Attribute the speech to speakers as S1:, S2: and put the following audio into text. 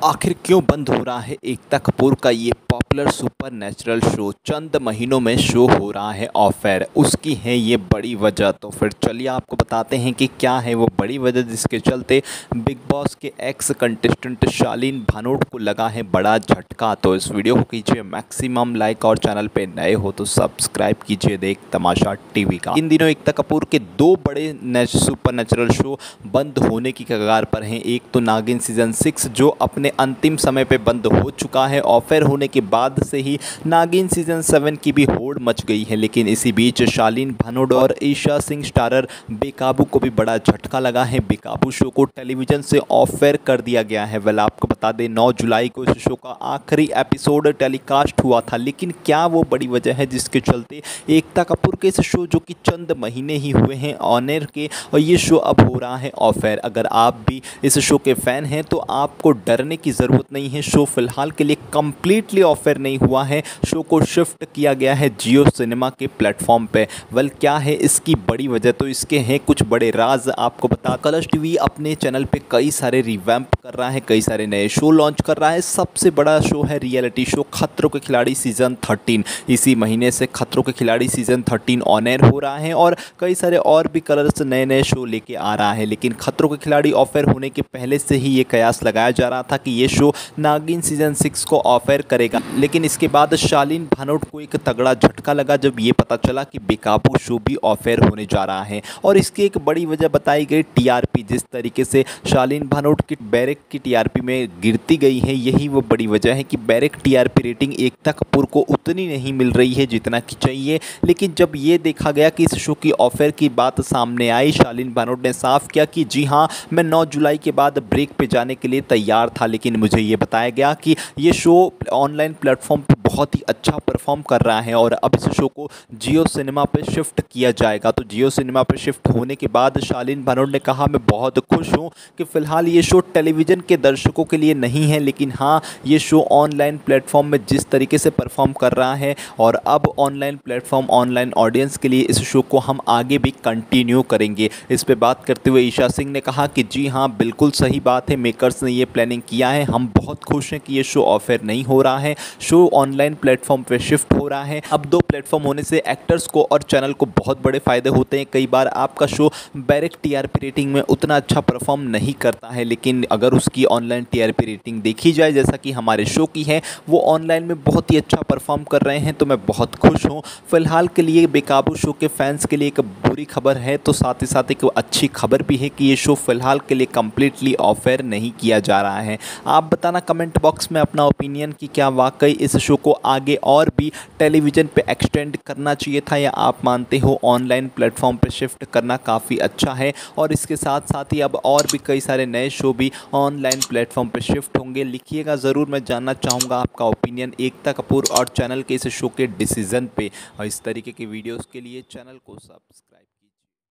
S1: आखिर क्यों बंद हो रहा है एकता कपूर का ये पॉपुलर सुपर नेचुरल शो? चंद महीनों में शो हो रहा है ऑफ एयर, उसकी है ये बड़ी वजह। तो फिर चलिए आपको बताते हैं कि क्या है वो बड़ी वजह जिसके चलते बिग बॉस के एक्स कंटेस्टेंट शालीन भानोट को लगा है बड़ा झटका। तो इस वीडियो को कीजिए मैक्सिमम लाइक और चैनल पे नए हो तो सब्सक्राइब कीजिए देख तमाशा टीवी का। इन दिनों एकता कपूर के दो बड़े सुपर नेचुरल शो बंद होने की कगार पर हैं। एक तो नागिन सीजन 6 जो अपने अंतिम समय पे बंद हो चुका है। ऑफर होने के बाद से ही नागिन सीजन 7 की भी होड़ मच गई है। लेकिन इसी बीच शालीन भानोट और ईशा सिंह स्टारर बेकाबू को भी बड़ा झटका लगा है। बेकाबू शो को टेलीविजन से ऑफर कर दिया गया है। वेल आपको बता दें 9 जुलाई को इस शो का आखिरी एपिसोड टेलीकास्ट हुआ था। लेकिन क्या वो बड़ी वजह है जिसके चलते एकता कपूर के इस शो जो कि चंद महीने ही हुए हैं ऑन एयर के, और ये शो अब हो रहा है ऑफ एयर। अगर आप भी इस शो के फैन हैं तो आपको डरने की ज़रूरत नहीं है। शो फिलहाल के लिए कंप्लीटली ऑफ एयर नहीं हुआ है। शो को शिफ्ट किया गया है जियो सिनेमा के प्लेटफॉर्म पे। वेल क्या है इसकी बड़ी वजह, तो इसके हैं कुछ बड़े राज आपको बता। कलर्स टीवी अपने चैनल पे कई सारे रिवैम्प कर रहा है, कई सारे नए शो लॉन्च कर रहा है। सबसे बड़ा शो है रियलिटी शो खतरों के खिलाड़ी सीजन 13। इसी महीने से खतरों के खिलाड़ी सीजन 13 ऑन एयर हो रहा है और कई सारे और भी कलर्स नए नए शो लेके आ रहा है। लेकिन खतरों के खिलाड़ी ऑफ एयर होने के पहले से ही ये कयास लगाया जा रहा था कि ये शो नागिन सीजन 6 को ऑफ एयर करेगा। लेकिन इसके बाद शालीन भानोट को एक तगड़ा झटका लगा जब ये पता चला कि बेकाबू शो भी ऑफ एयर होने जा रहा है। और इसकी एक बड़ी वजह बताई गई टीआरपी। जिस तरीके से शालीन भानोट की बैरक की टीआरपी में गिरती गई है, यही वो बड़ी वजह है कि बैरक टीआरपी रेटिंग एकता कपूर को उतनी नहीं मिल रही है जितना कि चाहिए। लेकिन जब ये देखा गया कि इस शो की ऑफ एयर की बात सामने आई, शालीन भानोट ने साफ किया कि जी हाँ, मैं 9 जुलाई के बाद ब्रेक पे जाने के लिए तैयार था। लेकिन मुझे ये बताया गया कि ये शो ऑनलाइन प्लेटफॉर्म पे बहुत ही अच्छा परफॉर्म कर रहा है और अब इस शो को जियो सिनेमा पे शिफ्ट किया जाएगा। तो जियो सिनेमा पे शिफ्ट होने के बाद शालीन भानोट ने कहा मैं बहुत खुश हूँ कि फ़िलहाल ये शो टेलीविज़न के दर्शकों के लिए नहीं है, लेकिन हाँ ये शो ऑनलाइन प्लेटफॉर्म में जिस तरीके से परफॉर्म कर रहा है और अब ऑनलाइन प्लेटफॉर्म ऑनलाइन ऑडियंस के लिए इस शो को हम आगे भी कंटिन्यू करेंगे। इस पे बात करते हुए ईशा सिंह ने कहा कि जी हाँ बिल्कुल सही बात है, मेकर्स ने ये प्लानिंग किया है। हम बहुत खुश हैं कि ये शो ऑफ एयर नहीं हो रहा है, शो ऑनलाइन प्लेटफॉर्म पे शिफ्ट हो रहा है। अब 2 प्लेटफॉर्म होने से एक्टर्स को और चैनल को बहुत बड़े फ़ायदे होते हैं। कई बार आपका शो बैरक टीआरपी रेटिंग में उतना अच्छा परफॉर्म नहीं करता है, लेकिन अगर उसकी ऑनलाइन टीआरपी रेटिंग देखी जाए जैसा कि हमारे शो की है, वो ऑनलाइन में बहुत ही अच्छा परफॉर्म कर रहे हैं। तो मैं बहुत खुश हूँ। फिलहाल के लिए बेकाबू शो के फैंस के लिए एक बुरी खबर है, तो साथ ही साथ एक अच्छी खबर भी है कि ये शो फिलहाल के लिए कंप्लीटली ऑफ एयर नहीं किया जा रहा है। आप बताना कमेंट बॉक्स में अपना ओपिनियन कि क्या वाकई इस शो को आगे और भी टेलीविज़न पे एक्सटेंड करना चाहिए था, या आप मानते हो ऑनलाइन प्लेटफॉर्म पे शिफ्ट करना काफ़ी अच्छा है। और इसके साथ साथ ही अब और भी कई सारे नए शो भी ऑनलाइन प्लेटफॉर्म पे शिफ्ट होंगे। लिखिएगा ज़रूर, मैं जानना चाहूँगा आपका ओपिनियन एकता कपूर और चैनल के इस शो के डिसीज़न पे। और इस तरीके की वीडियोज़ के लिए चैनल को सब्सक्राइब